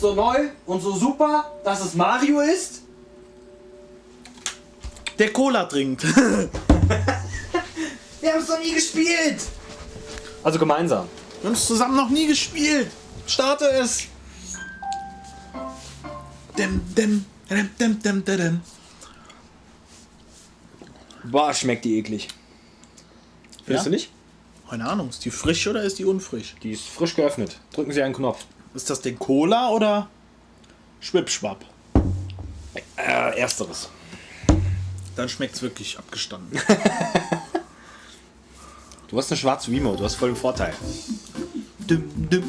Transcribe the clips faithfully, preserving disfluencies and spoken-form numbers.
so neu und so super, dass es Mario ist? Der Cola trinkt. Wir haben es noch nie gespielt. Also gemeinsam. Wir haben es zusammen noch nie gespielt. Starte es. Dem, dem, dem, dem, dem, dem. Boah, schmeckt die eklig. Findest Ja? du nicht? Keine Ahnung, ist die frisch oder ist die unfrisch? Die ist frisch geöffnet. Drücken Sie einen Knopf. Ist das denn Cola oder Schwipschwapp? Äh, ersteres. Dann schmeckt es wirklich abgestanden. Du hast eine schwarze Remote, du hast voll den Vorteil. Dim, dim.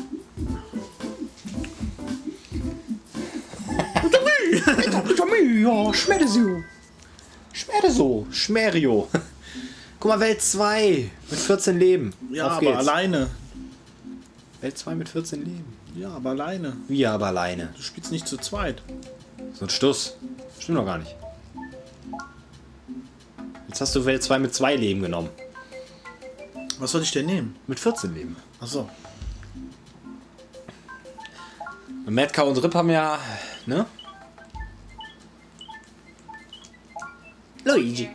Ja, schmeckt so. Schmeckt so. Schmerio. Guck mal, Welt zwei mit vierzehn Leben. Ja, Auf aber geht's. alleine. Welt zwei mit vierzehn Leben. Ja, aber alleine. Wie aber alleine? Du spielst nicht zu zweit. So ein Stuss. Stimmt doch gar nicht. Jetzt hast du Welt zwei mit zwei Leben genommen. Was soll ich denn nehmen? Mit vierzehn Leben. Achso. Matka und Rip haben ja, ne? Luigi.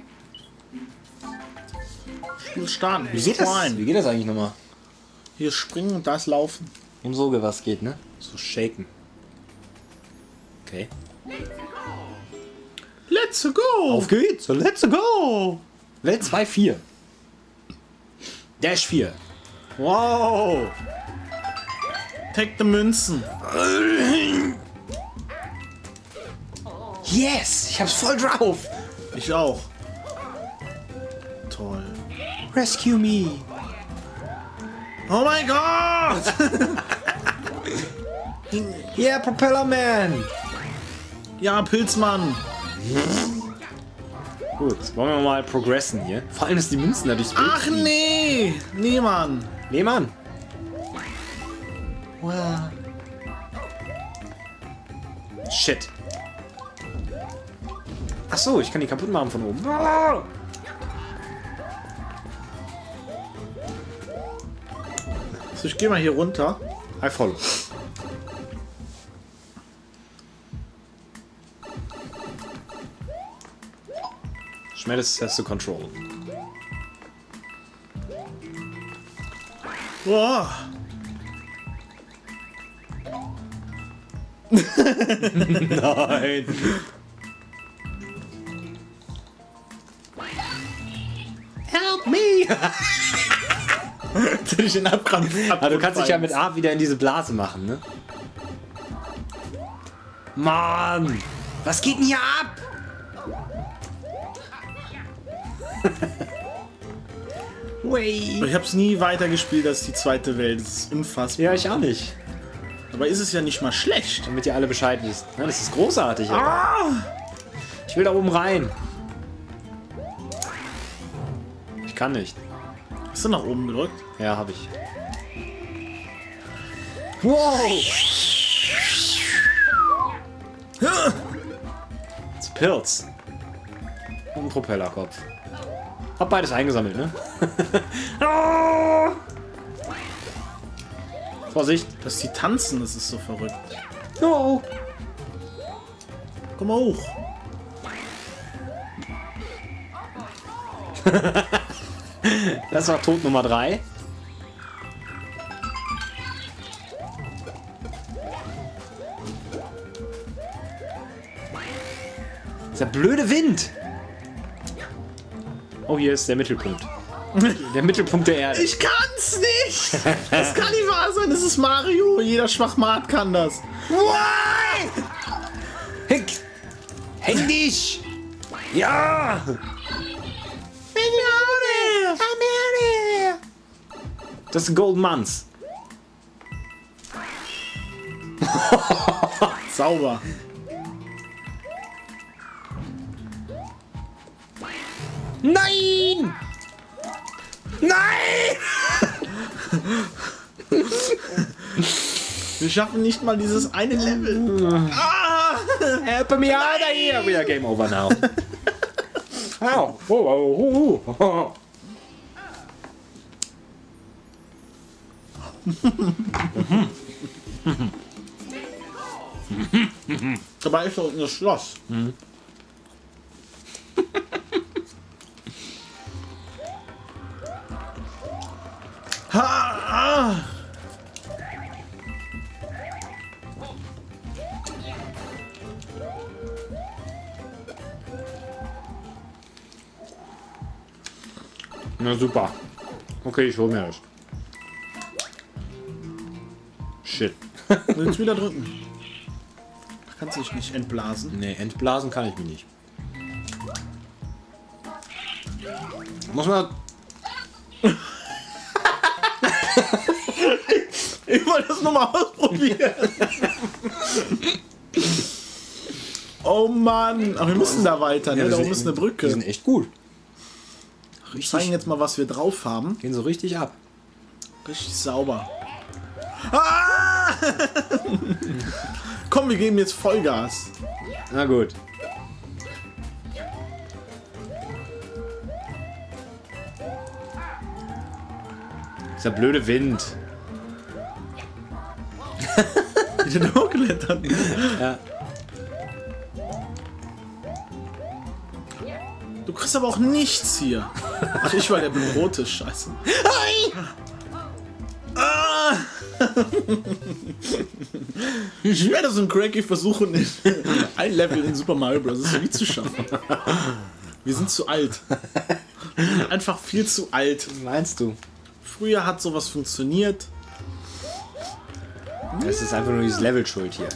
Spiel starten. Wie geht das? Rein. Wie geht das eigentlich nochmal? Hier springen und das laufen. Um so was geht, ne? So shaken. Okay. Let's go! Auf geht's! Let's go! Welt zwei vier. Dash vier. Wow! Tag the Münzen. Yes! Ich hab's voll drauf! Ich auch. Toll. Rescue me! Oh mein Gott! Yeah, Propeller Man! Ja, Pilzmann. Gut, jetzt wollen wir mal progressen hier. Vor allem, dass die Münzen da durchs Bild Ach fliegen. nee! Nee, Mann. Nee, Mann! Wow. Shit. Ach so, ich kann die kaputt machen von oben. So, ich gehe mal hier runter. I follow. Schmelz has to control. Boah. Nein! Help me! Ich den Abgrund. Aber du kannst dich ja mit A wieder in diese Blase machen, ne? Mann! Was geht denn hier ab? Way! Ich hab's nie weitergespielt als die zweite Welt. Das ist unfassbar. Ja, ich auch nicht. Aber ist es ja nicht mal schlecht. Damit ihr alle Bescheid wisst. Ja, das ist großartig. Aber Ah! ich will da oben rein. Ich kann nicht. Hast du nach oben gedrückt? Ja, habe ich. Wow! Das ist Pilz. Und ein Propellerkopf. Hab beides eingesammelt, ne? Ah! Vorsicht! Dass die tanzen, das ist so verrückt. No! Komm mal hoch. Das war Tod Nummer drei. Dieser blöde Wind! Oh, hier ist der Mittelpunkt. Der Mittelpunkt der Erde. Ich kann's nicht! Das kann nicht wahr sein, das ist Mario. Jeder Schwachmat kann das. Why? Hick! Häng dich! Ja! Das ist Golden Months. Sauber. Nein! Nein! Wir schaffen nicht mal dieses eine Level. Ah! Help me out of here! We are game over now. Ow. Oh, oh, oh, oh. Dabei ist da unten das Schloss. Mhm. Ha! Ah. Na super. Okay, ich hol mir das. Shit. Willst du wieder drücken? Da kannst du dich nicht entblasen. Nee, entblasen kann ich mich nicht. Muss man... Ich wollte das nur mal ausprobieren. Oh Mann. Aber wir müssen da weiter, ne? Ja, Da die oben ist eine Brücke. Die sind echt gut. Wir zeigen jetzt mal, was wir drauf haben. Gehen so richtig ab. Richtig sauber. Ah! Komm, wir geben jetzt Vollgas. Na gut. Dieser blöde Wind. Wie der da hochklettert. Ja. Du kriegst aber auch nichts hier. Ach, ich war der rote Scheiße. Ah! Ich werde so ein Cracky versuchen, ein Level in Super Mario Bros. Wii zu schaffen. Wir sind zu alt. Wir sind einfach viel zu alt. Was meinst du? Früher hat sowas funktioniert. Es ist einfach nur dieses Level schuld hier.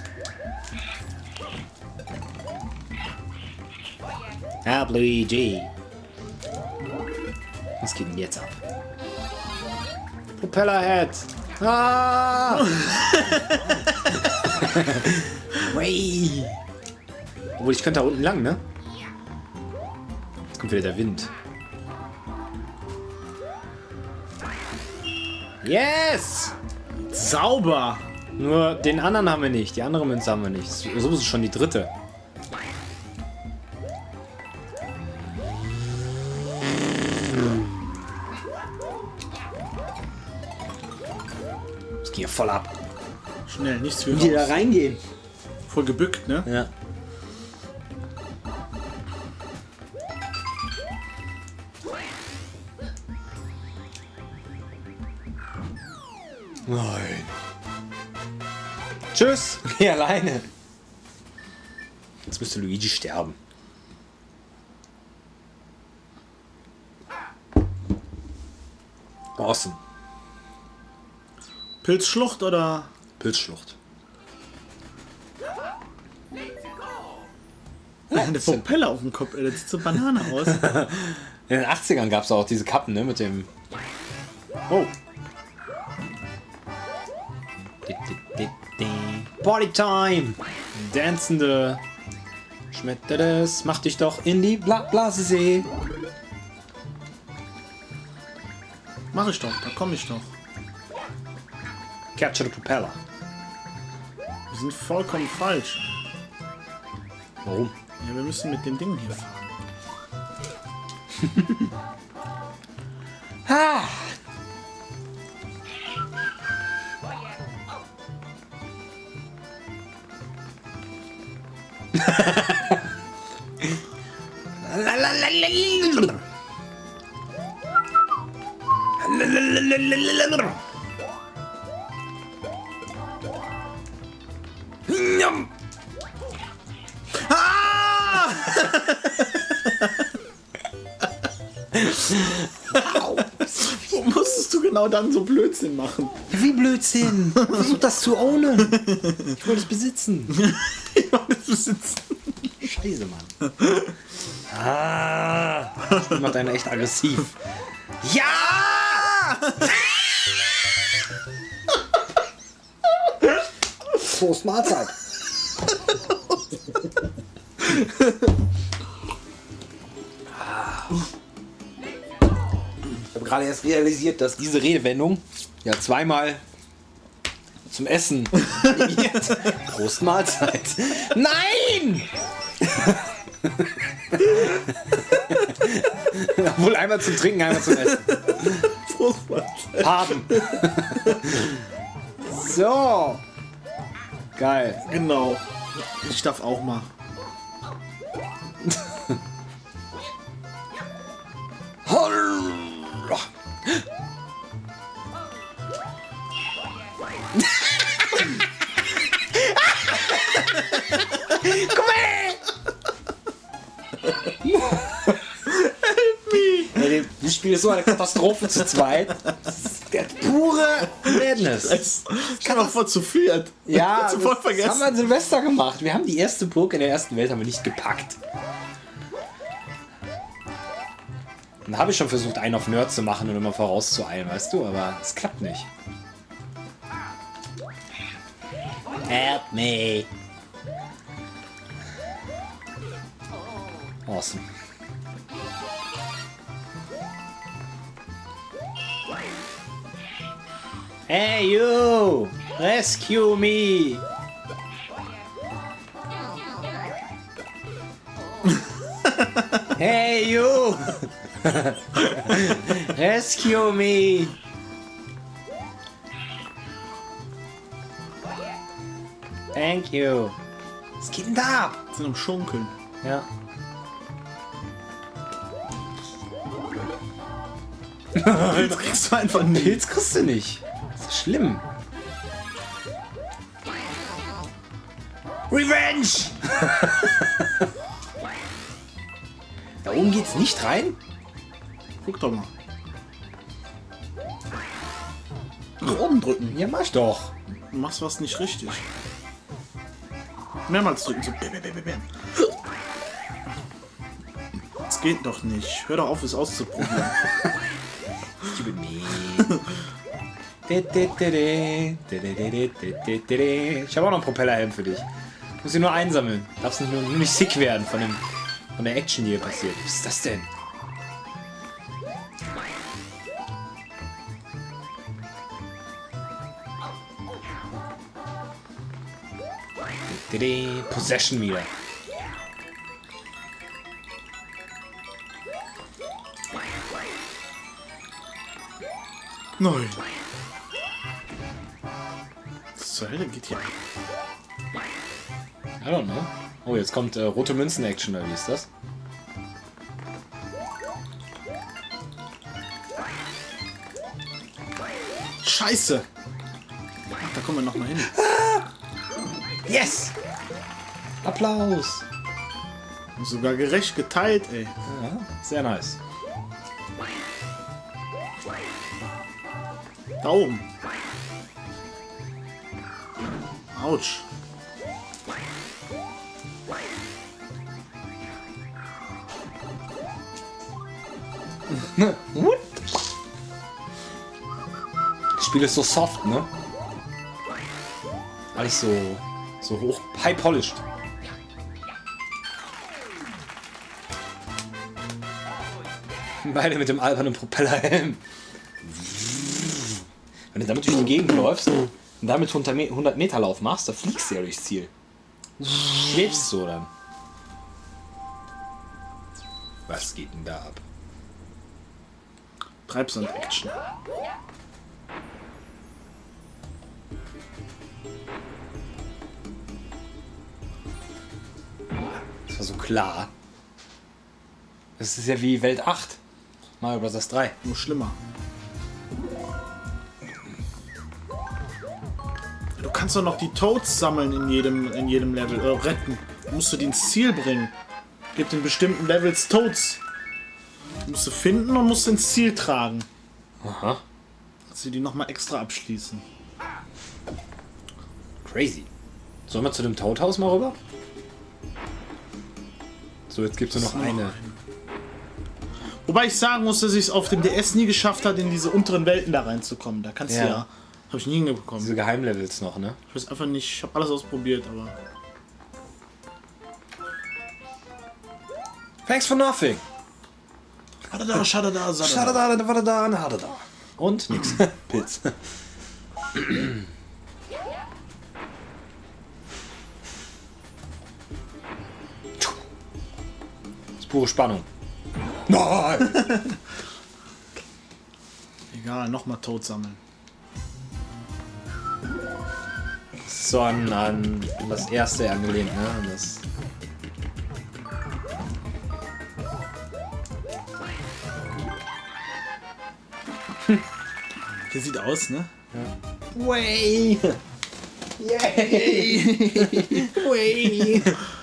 Ah, Luigi. Was geht denn jetzt ab? Propellerhead. Ah! Way. Obwohl, ich könnte da unten lang, ne? Jetzt kommt wieder der Wind. Yes! Sauber! Nur den anderen haben wir nicht. Die andere Münze haben wir nicht. So ist es schon die dritte. Das geht ja voll ab. Schnell, nichts für Die da raus. reingehen. Voll gebückt, ne? Ja. Nein. Tschüss. Geh alleine. Jetzt müsste Luigi sterben. Awesome. Pilzschlucht oder? Pilzschlucht. Ja, der Propeller auf dem Kopf, ey, das sieht so Banane aus. In den achtzigern gab es auch diese Kappen, ne, mit dem... Oh. Party Time! Dancende Schmetterles, mach dich doch in die Bla Blasesee. Mach ich doch, da komme ich doch. Capture the Propeller. Wir sind vollkommen falsch. Warum? Ja, wir müssen mit dem Ding hier fahren. Ha! Ah! Wo musstest du genau dann so Blödsinn machen? Wie Blödsinn! Versuch das zu ownen! Ich wollte es besitzen! Ich wollte es besitzen. Scheiße, Mann! Ah! Das macht einen echt aggressiv. Ja! Prost Mahlzeit! Ich habe gerade erst realisiert, dass diese Redewendung ja zweimal zum Essen animiert. Prost Mahlzeit. Nein! Wohl einmal zum Trinken, einmal zum Essen. Prost, Mahlzeit. Haben. So. Geil. Genau. Ich darf auch mal. Komm her! Hey, das Spiel ist so eine Katastrophe zu zweit. Das ist der pure Madness. Ich kann auch vor zu viert. Ja, zu das, voll das vergessen. haben wir an Silvester gemacht. Wir haben die erste Burg in der ersten Welt haben wir nicht gepackt. Dann habe ich schon versucht, einen auf Nerd zu machen und immer vorauszueilen, weißt du, aber es klappt nicht. Help me. Awesome. Hey you! Rescue me! Hey you! Rescue me! Thank you! Was geht denn da ab? Sind am Schunkeln. Ja. Pilz kriegst du einfach nicht. Pilz kriegst du nicht. Das ist schlimm. Revenge! Da oben geht's nicht rein? Guck doch mal. Nach oben drücken. Ja, mach doch. Du machst was nicht richtig. Mehrmals drücken. So. Bäm, bäm, bäm, bäm. Das geht doch nicht. Hör doch auf, es auszuprobieren. Ich habe auch noch einen Propellerhelm für dich. Ich muss ihn nur einsammeln. Darfst nicht, nur, nur nicht sick werden von, dem, von der Action, die hier passiert. Was ist das denn? Possession wieder. Nein. Was zur Hölle geht hier? I don't know. Oh, jetzt kommt äh, rote Münzen-Action, oder wie ist das? Scheiße! Ach, da kommen wir noch mal hin. Yes! Applaus! Sogar gerecht geteilt, ey. Ja, sehr nice. Da oben. Autsch. Das Spiel ist so soft, ne? Alles so, so hoch, high polished. Beide mit dem albernen Propellerhelm. Wenn du damit durch die Gegend läufst und damit hundert Meter Lauf machst, da fliegst du ja durchs Ziel. Schwebst so dann. Was geht denn da ab? Treibsand-Action. Das war so klar. Das ist ja wie Welt acht. Mario Bros. drei. Nur schlimmer. Du kannst doch noch die Toads sammeln in jedem, in jedem Level. Äh, retten. Musst du die ins Ziel bringen. Gibt in bestimmten Levels Toads. Musst du finden und musst ins Ziel tragen. Aha. Dass sie die nochmal extra abschließen. Crazy. Sollen wir zu dem Toadhaus mal rüber? So, jetzt gibt es nur noch eine. Wobei ich sagen muss, dass ich es auf dem D S nie geschafft habe, in diese unteren Welten da reinzukommen. Da kannst Ja. du ja... Habe ich nie hingekommen. Diese Geheimlevels noch, ne? Ich weiß einfach nicht... Ich habe alles ausprobiert, aber... Thanks for nothing. Schadada, schadada, Schade sadada. da, warte da, na, da. Und nix. Pilz. Das ist pure Spannung. Nein! Egal, nochmal Toad sammeln. so an, an das erste angelehnt, ne? An das Der sieht aus, ne? Ja. Way! Yay! Way!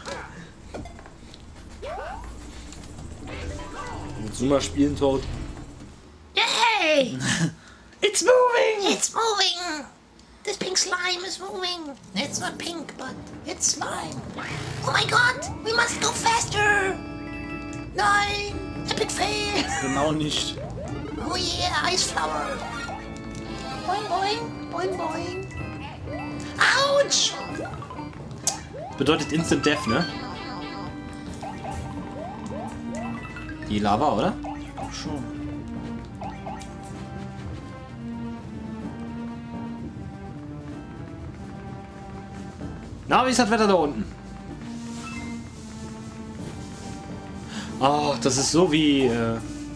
Mit Zuma spielen tot. Yay! It's moving! It's moving! This pink slime is moving. It's not pink, but it's slime. Oh my god! We must go faster! Nein! Epic fail! Genau nicht. Oh yeah, ice flower! Boing boing! Boing boing! Ouch! Bedeutet Instant Death, ne? Die Lava, oder? Schon. Na, wie ist das Wetter da unten? Ach, das ist so wie... Äh,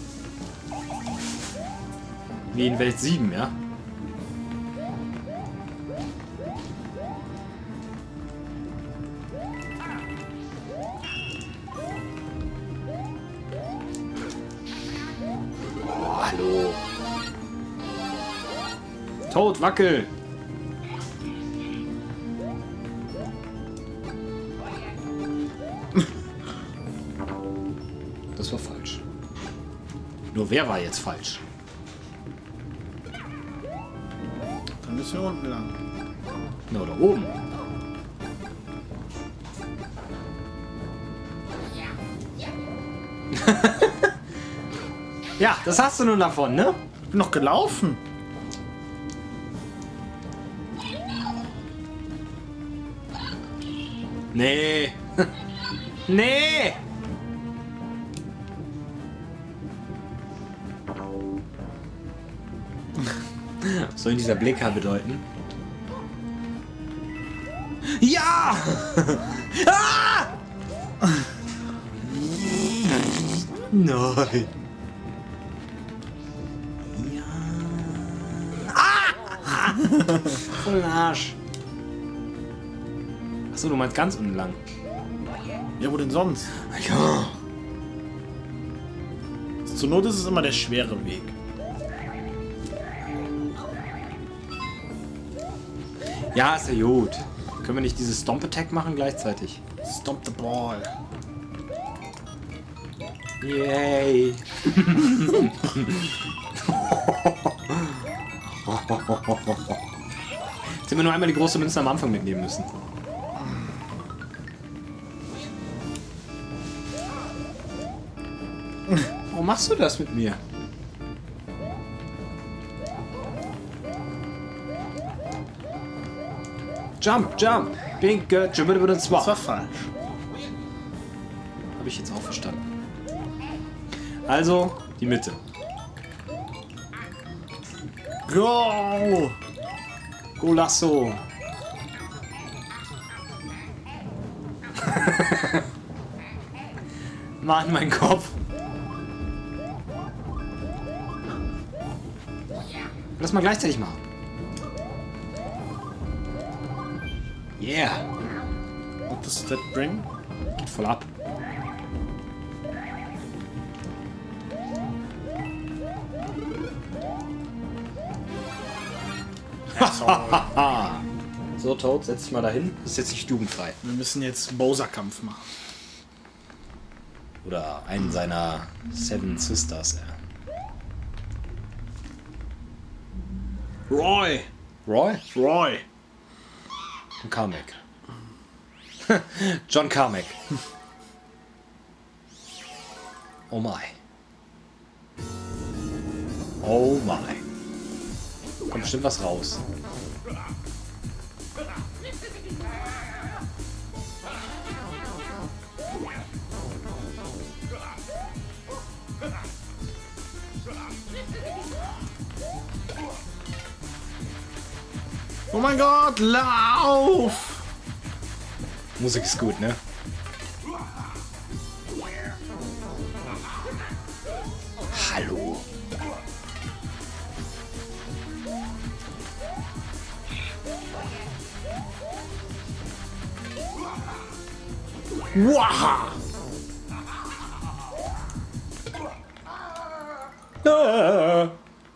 wie in Welt sieben, ja? Oh, hallo. Tot, wackel! Das war falsch. Nur wer war jetzt falsch? Dann müssen wir unten lang. Na, oder oben. Ja, das hast du nun davon, ne? Ich bin noch gelaufen. Nee. Nee. Was soll dieser Blick bedeuten? Ja! Ah! Nein. Ja. Ah! Voll den Arsch. Achso, du meinst ganz unten lang. Ja, wo denn sonst? Ja. Zur Not ist es immer der schwere Weg. Ja, ist ja gut. Können wir nicht dieses Stomp Attack machen gleichzeitig? Stomp the ball. Yay. Jetzt sind wir nur einmal die große Münze am Anfang mitnehmen müssen. Warum machst du das mit mir? Jump, jump! Pink, äh, jump über den Das war Swap. falsch. Habe ich jetzt auch verstanden. Also, die Mitte. Go! Golasso. Mann, mein Kopf. Lass mal gleichzeitig machen. Yeah. What does that bring? Geht voll ab. So, Toad, setz dich mal dahin. Das ist jetzt nicht jugendfrei. Wir müssen jetzt Bowser-Kampf machen. Oder einen seiner Seven Sisters. Ja. Roy! Roy? Roy! Und Carmack. John Carmack. Oh my. Oh my. Kommt bestimmt was raus. Oh mein Gott, lauf! Musik ist gut, ne? Hallo. Waha! Ah.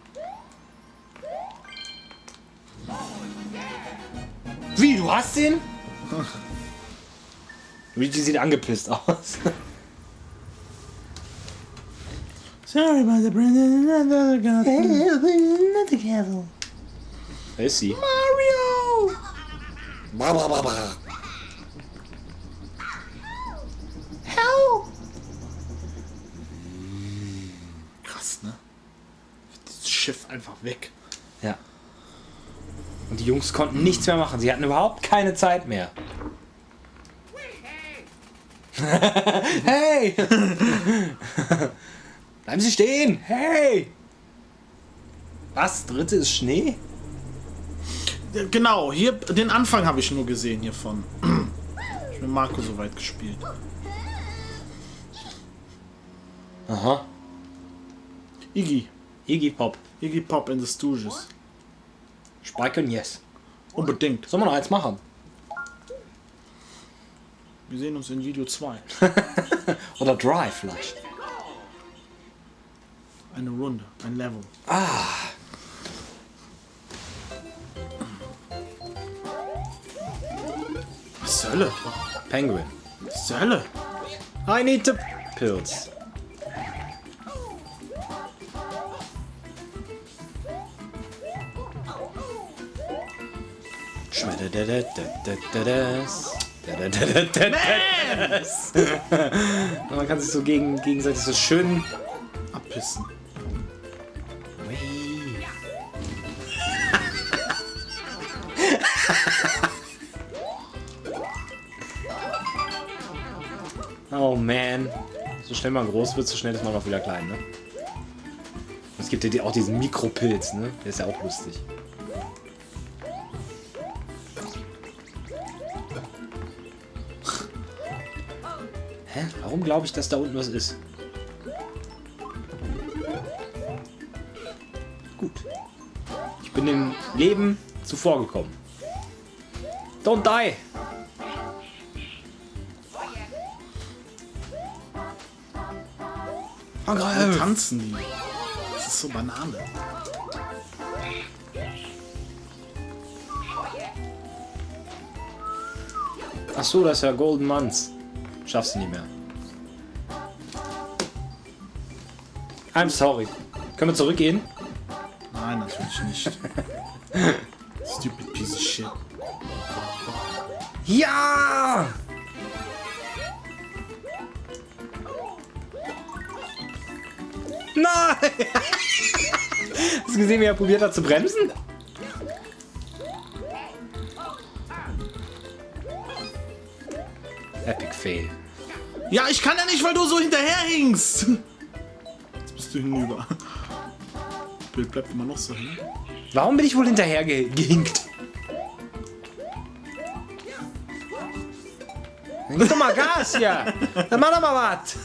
Wie, du hast den? Luigi sieht angepisst aus. Sorry about the Brandon. Wer ist sie? Mario! Help! Krass, ne? Das Schiff einfach weg. Ja. Und die Jungs konnten nichts mehr machen. Sie hatten überhaupt keine Zeit mehr. Hey! Bleiben Sie stehen! Hey! Was? Dritte ist Schnee? Genau, hier den Anfang habe ich nur gesehen hiervon. Ich habe mit Marco so weit gespielt. Aha. Iggy. Iggy Pop. Iggy Pop in the Stooges. Spike und Yes. Unbedingt. Sollen wir noch eins machen? Wir sehen uns in Video zwei. Oder Drive vielleicht. Eine Runde, ein Level. Ah. Was zur Hölle? Penguin. Was zur Hölle? I need the pills. Man kann sich so gegen, gegenseitig so schön Abpissen. Oh man. So schnell man groß wird, so schnell ist man auch wieder klein, ne? Es gibt ja die, auch diesen Mikropilz, ne? Der ist ja auch lustig. Hä? Warum glaube ich, dass da unten was ist? Gut. Ich bin dem Leben zuvorgekommen. Don't die! Wo tanzen die? Das ist so Banane. Ach so, das ist ja Golden Months. Schaffst du nicht mehr. I'm sorry. Können wir zurückgehen? Nein, natürlich nicht. Stupid piece of shit. Ja! Nein! Hast du gesehen, wie er probiert hat zu bremsen? Epic Fail. Ja, ich kann ja nicht, weil du so hinterherhingst. Jetzt bist du hinüber. Bild bleibt immer noch so hin. Warum bin ich wohl hinterher ge gehinkt? Gib doch mal Gas hier! Dann mach doch mal was!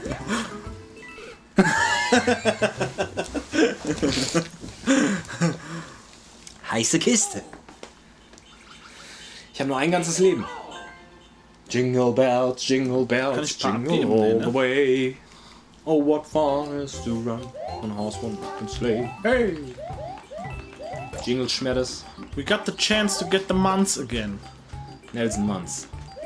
Heiße Kiste. Ich habe nur ein ganzes Leben. Jingle bells, jingle Kann bells, ich ein paar jingle abgeben? all Nee, ne? the way. Oh, what fun is to run on a horse one open sleigh. Hey! Jingle schmetters. We got the chance to get the months again. Nelson Muntz.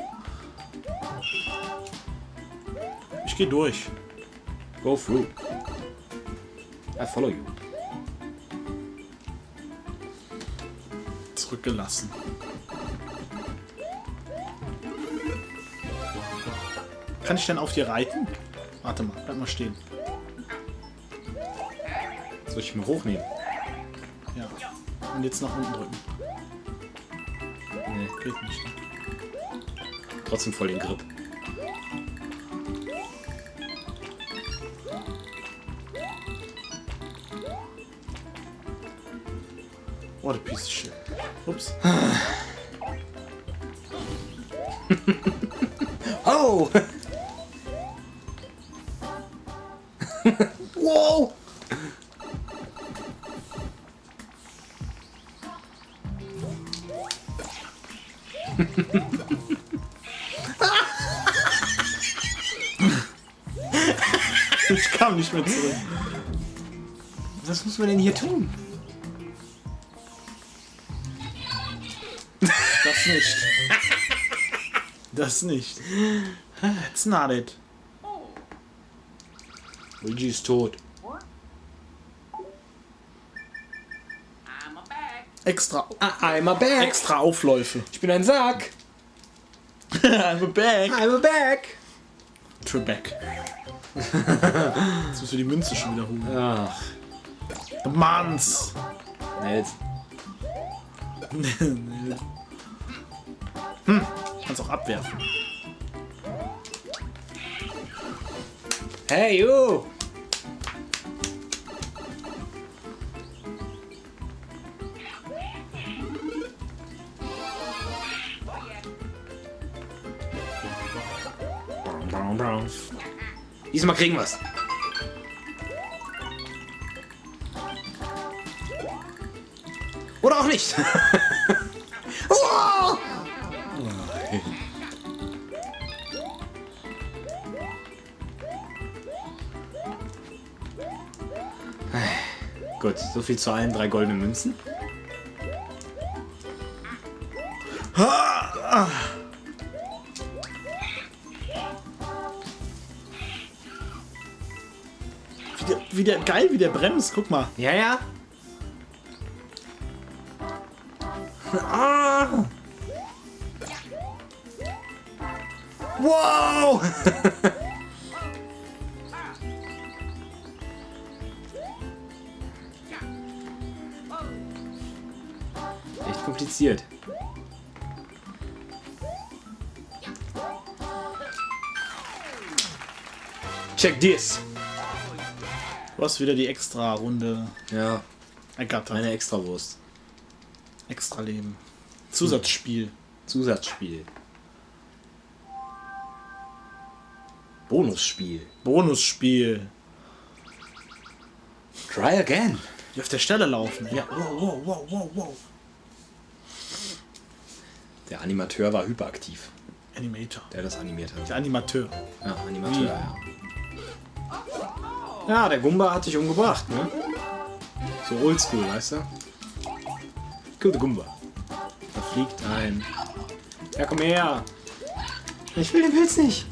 Ich geh durch. Go through. I follow you. Zurückgelassen. Kann ich denn auf dir reiten? Warte mal, bleib mal stehen. Soll ich mich hochnehmen? Ja. Und jetzt nach unten drücken. Nee, Geht nicht. Ne? trotzdem voll den Grip. What a piece of shit. Ups. Oh! Wow! kam nicht mehr zurück. Was muss man denn hier tun? Das nicht. Das nicht. That's not it. Luigi ist tot. Extra, I'm a back. extra Aufläufe. Ich bin ein Sack. I'm a back. I'm a back. Trebek. Jetzt müssen wir die Münze schon wieder holen. Ach, The Mans. jetzt. Hm, kannst auch abwerfen. Hey, you. Diesmal kriegen wir's. Oder auch nicht. Oh! Gut, so viel zu allen drei goldenen Münzen. Wie der, wie der, geil, wie der bremst, guck mal. Ja, ja. Ah. Wow! Echt kompliziert. Check this. Du hast wieder die Extra-Runde Ja, ergattert. eine Extrawurst. Extra-Leben. Zusatzspiel. Zusatzspiel. Bonusspiel. Bonusspiel. Try again. Die auf der Stelle laufen. Ja. Wow, wow, wow, wow, wow. Der Animateur war hyperaktiv, Animator. der das animiert hat. Der Animateur. Ja, Animateur, ja. Ja, der Gumba hat dich umgebracht, ne? So oldschool, weißt du? Gute Gumba. Da fliegt ein. Ja, komm her. Ich will den Pilz nicht.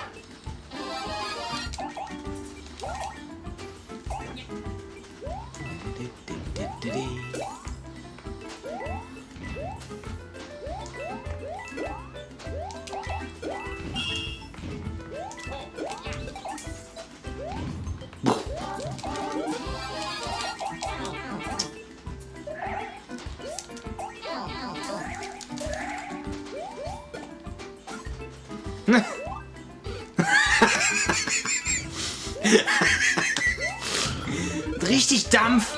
Richtig Dampf.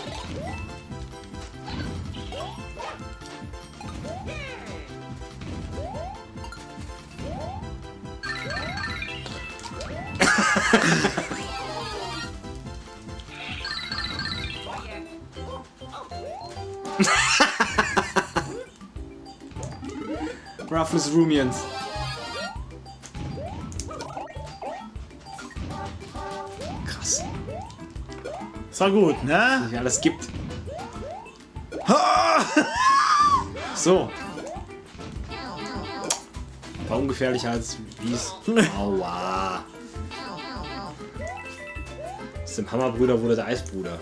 Roughness Rumians. Krass. Das war gut, ne? Ja, alles gibt. So. War ungefährlicher als Wies. Aua. Aus dem Hammerbruder wurde der Eisbruder.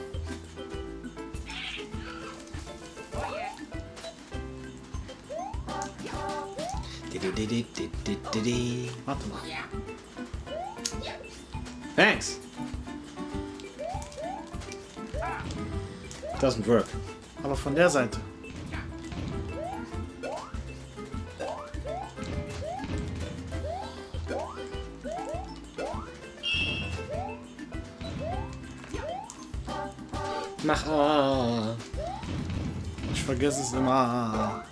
Warte mal. Thanks. Doesn't work. Aber von der Seite. Mach ah. Ich vergesse es immer.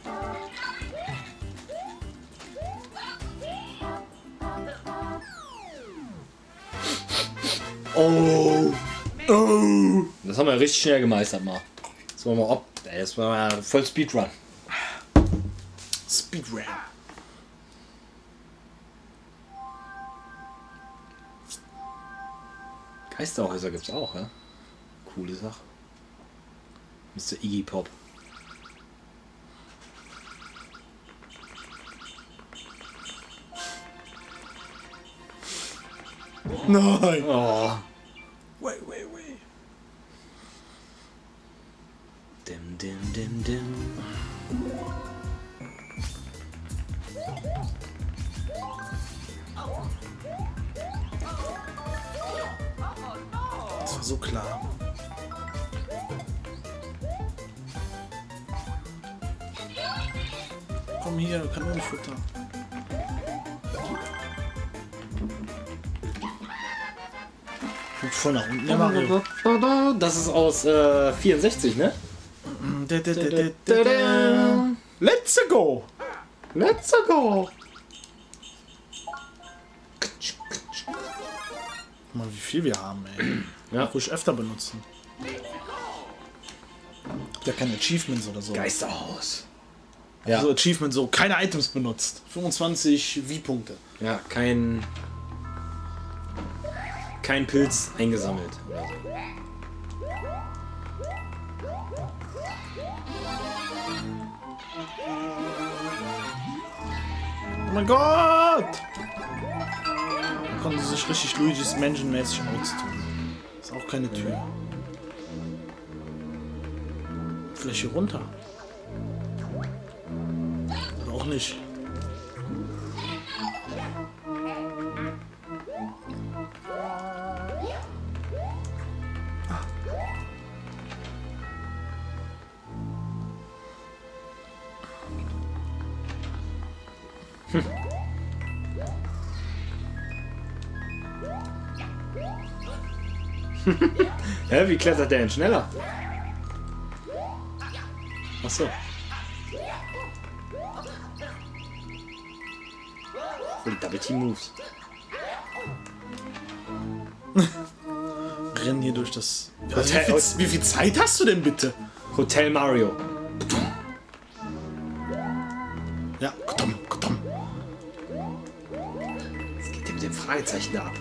Oh. Oh. Das haben wir richtig schnell gemeistert mal. Das war mal ob. Ey, das war mal voll Speedrun. Speedrun. Geisterhäuser gibt's auch, ja? Coole Sache. Mister Iggy Pop. Nein. Oh. Wait, wait, wait. Dim, dim, dim, dim. Das war so klar. Komm hier, Kanonenfutter. Guck voll nach unten. Ja, Mario. Das ist aus äh, vierundsechzig, ne? Let's go! Let's go! Guck mal, wie viel wir haben, ey. Ja. Ruhig öfter benutzen. Ja, keine Achievements oder so. Geisterhaus. Ja. Also Achievement so, keine Items benutzt. fünfundzwanzig V-Punkte. Ja, kein. Kein Pilz eingesammelt. Oder so. Oh mein Gott! Da konnte sich richtig Luigi's Mansion-mäßig austoben. Ist auch keine Tür. Vielleicht hier runter. Oder auch nicht. Hä, wie klettert der denn schneller? Achso. Für die Double Team Moves. Rennen hier durch das... Also wie, Hotel- viel, wie viel Zeit hast du denn bitte? Hotel Mario. Ja, komm, komm. Was geht hier mit dem Fragezeichen da ab?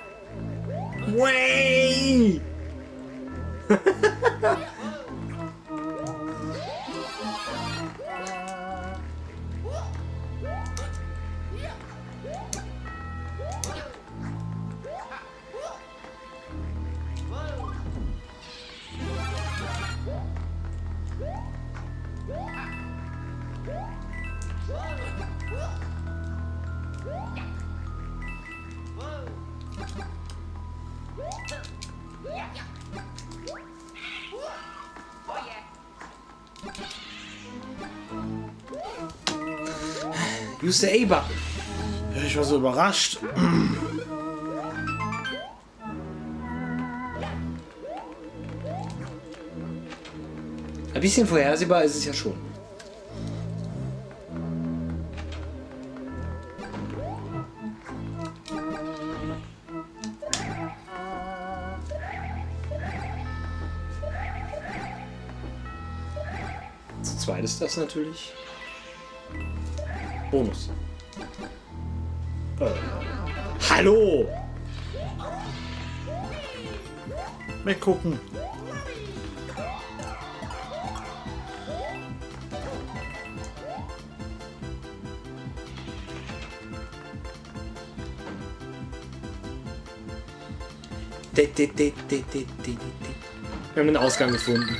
Way! Use the A-Button. Ja, ich war so überrascht. Ein bisschen vorhersehbar ist es ja schon. Zu zweit ist das natürlich Bonus. Äh. Hallo! Weggucken. De, de, de, de, de, de, de. Wir haben den Ausgang gefunden.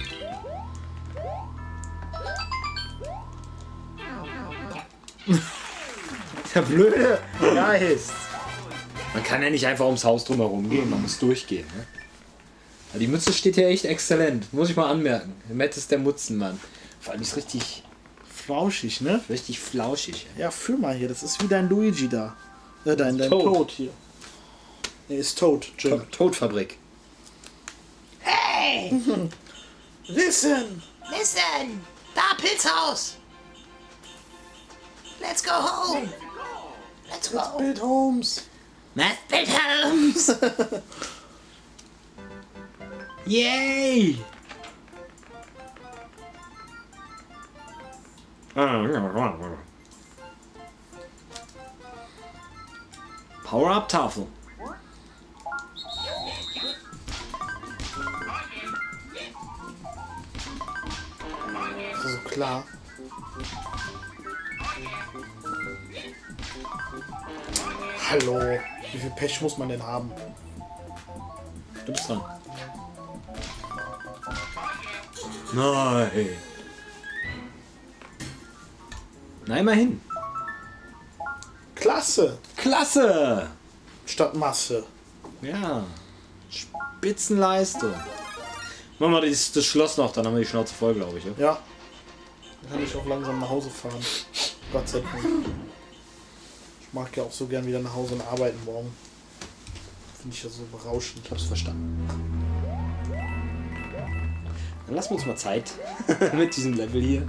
Der blöde Geist. Man kann ja nicht einfach ums Haus drumherum gehen, man muss durchgehen. Ne? Aber die Mütze steht hier echt exzellent, muss ich mal anmerken. Matt ist der Mutzenmann. Vor allem ist richtig, Flauschig, ne? richtig flauschig. Ja, fühl mal hier. Das ist wie dein Luigi da. Äh, dein, dein Toad. Toad hier. Nee, ist Toad, Jim. To- Todfabrik. Hey! Listen! Listen! Da, Pilzhaus! Let's go home! Let's go! Build homes! Let's build homes! Yay! Power-Up-Tafel. klar. Hallo. Wie viel Pech muss man denn haben? Du bist dran. Nein. Nein, mal hin. Klasse. Klasse. Statt Masse. Ja. Spitzenleistung. Machen wir das, das Schloss noch, dann haben wir die Schnauze voll, glaube ich. Ja? Ja. Dann kann ich auch langsam nach Hause fahren. Gott sei Dank. Ich mag ja auch so gern wieder nach Hause und arbeiten morgen. Finde ich ja so berauschend. Ich hab's verstanden. Dann lassen wir uns mal Zeit mit diesem Level hier.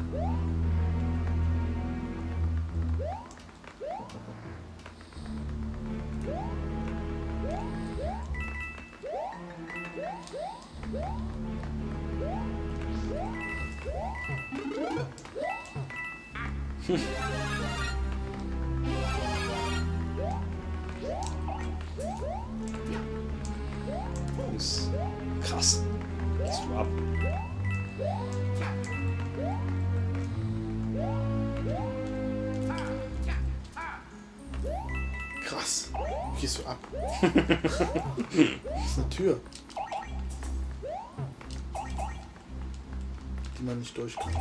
Hm. Ist krass. Gehst du ab? Krass. Gehst du ab? Das ist eine Tür. Die man nicht durch kann.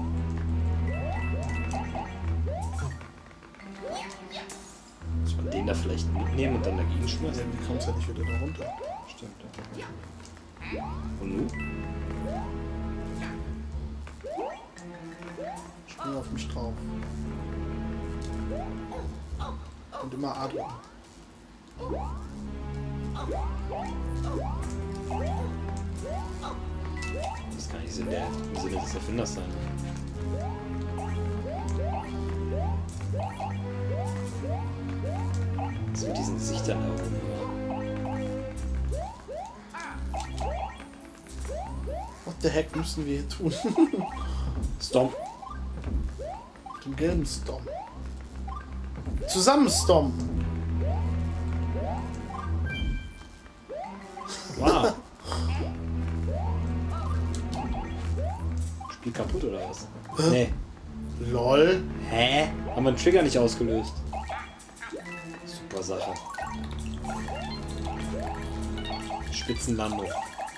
Muss man den da vielleicht mitnehmen und dann dagegen schmeißen? Ja, wie kommst du ja nicht wieder da runter? Stimmt. Ja. Und nun? Spring auf mich drauf. Und immer A drücken. Das kann nicht Sinn der, im Sinne des Erfinders sein. So mit diesen Gesichtern da oben. What the heck müssen wir hier tun? Stomp. Den gelben Stomp. Zusammen Stomp. Wow. Spiel kaputt oder was? Nee. Lol. Hä? Haben wir den Trigger nicht ausgelöst? Super Sache. Spitzenlandung.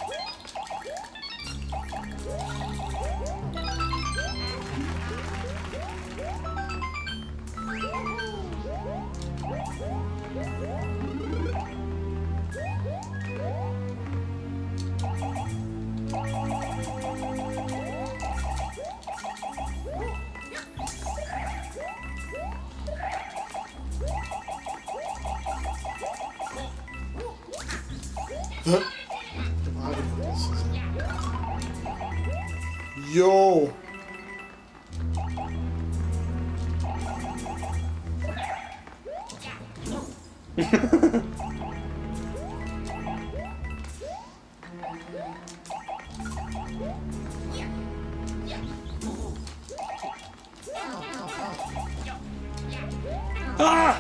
Yo. Ah!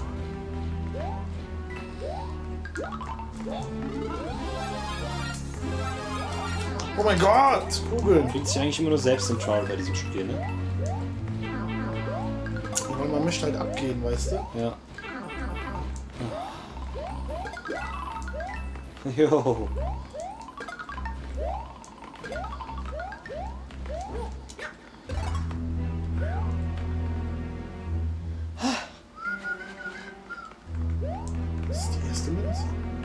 Oh mein Gott! Kugeln! Kriegt sich eigentlich immer nur selbst im Trial bei diesem Spiel, ne? Weil man möchte halt abgehen, weißt du? Ja. Jo. Das ist die erste Münze.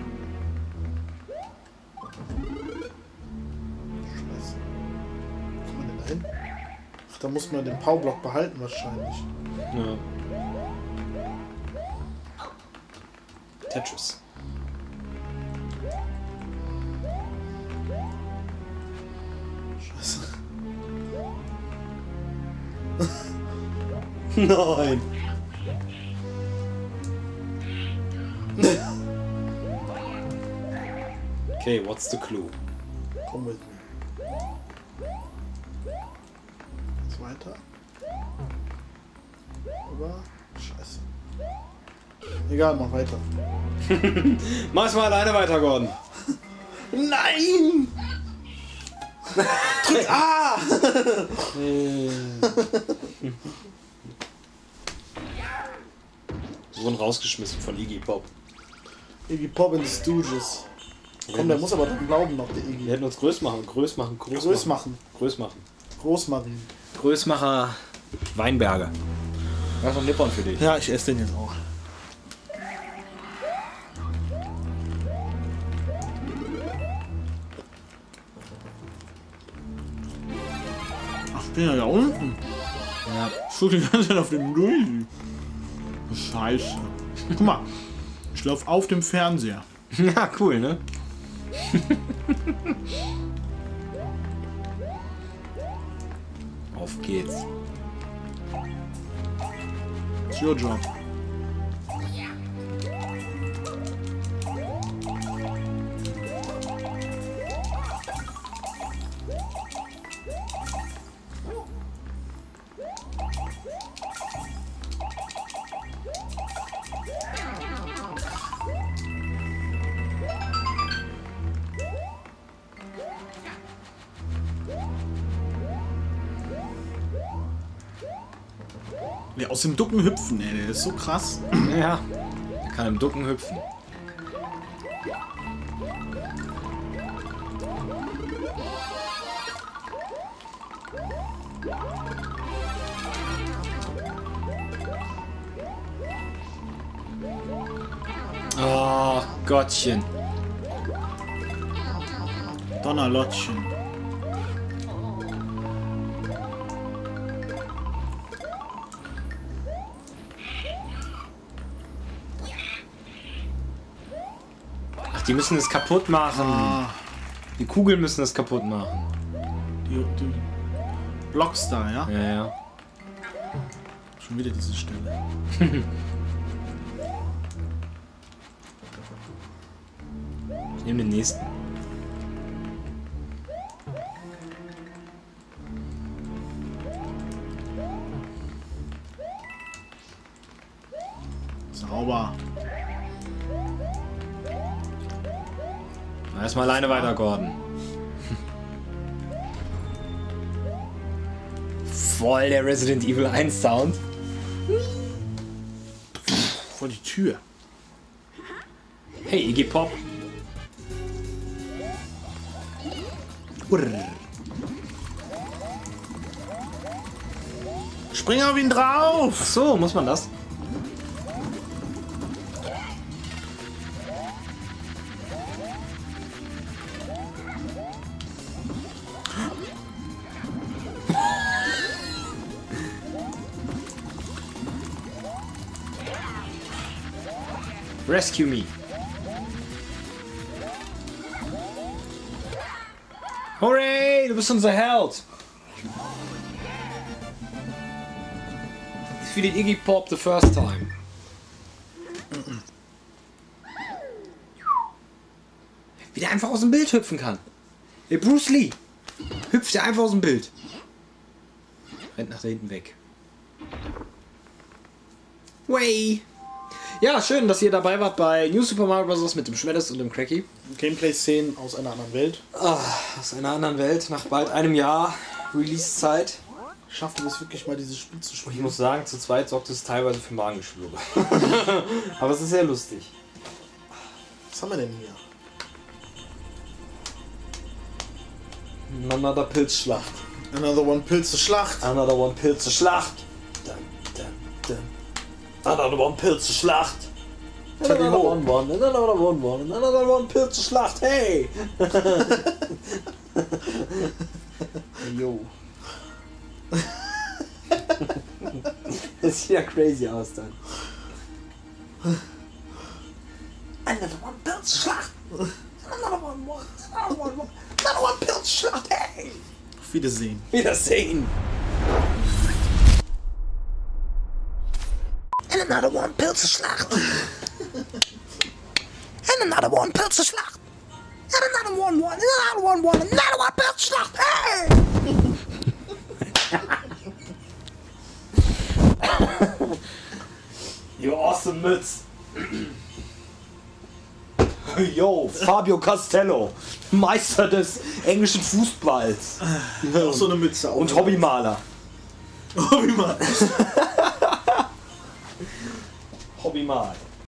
Scheiße. Wo kommt man denn da hin? Ach, da muss man den Powerblock behalten wahrscheinlich. Ja. Tetris. Scheiße. Nein. Okay, what's the clue? Komm mit mir. Jetzt weiter. Aber. Scheiße. Egal, mach weiter. Mach's mal alleine weiter, Gordon. Nein! Drück A! Wir wurden rausgeschmissen von Iggy Pop. Iggy Pop in the Stooges. Komm, der muss aber dran glauben noch, der Iggy. Wir hätten uns größ machen, größ machen, größ, Größ machen. machen. Größ machen. Großmarin. Größmacher Weinberger. Das ist noch ein Nippon für dich. Ja, ich esse den jetzt auch. Ach, ich bin ja da unten. Ja. Ich guck die ganze Zeit auf dem Null. Scheiße. Guck mal. Ich laufe auf dem Fernseher. Ja, cool, ne? Auf geht's. It's your job. Ja, aus dem Ducken hüpfen, ey, der ist so krass. Ja. Er kann im Ducken hüpfen. Oh, Gottchen. Donnerlottchen. Ach, die müssen es kaputt machen. Ah, Die Kugeln müssen es kaputt machen. die, die Blocks da, ja? Ja, ja. Schon wieder diese Stelle. Ich nehme den nächsten. Sauber. Erstmal alleine weiter, Gordon. Voll der Resident Evil eins Sound. Vor die Tür. Hey, Iggy Pop. Urr. Spring auf ihn drauf! Ach so, muss man das? Rescue me. Hooray, du bist unser Held. Defeated Iggy Pop the first time. Wie der einfach aus dem Bild hüpfen kann. Der Bruce Lee hüpft der einfach aus dem Bild. Rennt nach da hinten weg. Way. Ja, schön, dass ihr dabei wart bei New Super Mario Bros. Mit dem Schmettes und dem Cracky. Gameplay-Szenen aus einer anderen Welt. Ah, aus einer anderen Welt, nach bald einem Jahr Release-Zeit. Schaffen wir es wirklich mal, dieses Spiel zu Ich spielen? muss sagen, zu zweit sorgt es teilweise für Magengeschwüre. Aber es ist sehr lustig. Was haben wir denn hier? Another Pilzschlacht. Another One Pilze Schlacht. Another One Pilze-Schlacht. Dun, dun, dun. Another One Pilze-Schlacht. Another one, one, another one, one, another one Pilze-Schlacht. Hey! Jo. Das sieht ja crazy aus dann. Another One Pilze-Schlacht. Another one, one, another one, one, another one Pilze-Schlacht. Hey! Auf Wiedersehen. Wiedersehen. And another one Pilzerschlacht. And another one Pilzerschlacht. And another one, one, another one, one, another one Pilzerschlacht. Hey! You awesome Mütz. Yo, Fabio Castello, Meister des englischen Fußballs. Auch so eine Mütze auf. Und Hobbymaler. Hobbymaler. Hobbymal.